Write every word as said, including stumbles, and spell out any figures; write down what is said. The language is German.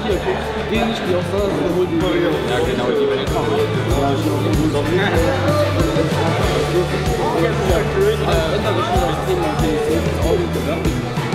hier, guck. Die nicht, die auch da sind, hol die. Ja, genau, die will ich auch. Ja, das ist ja crazy. Das ändert schon das Thema, finde ich, so ins Auge gedacht.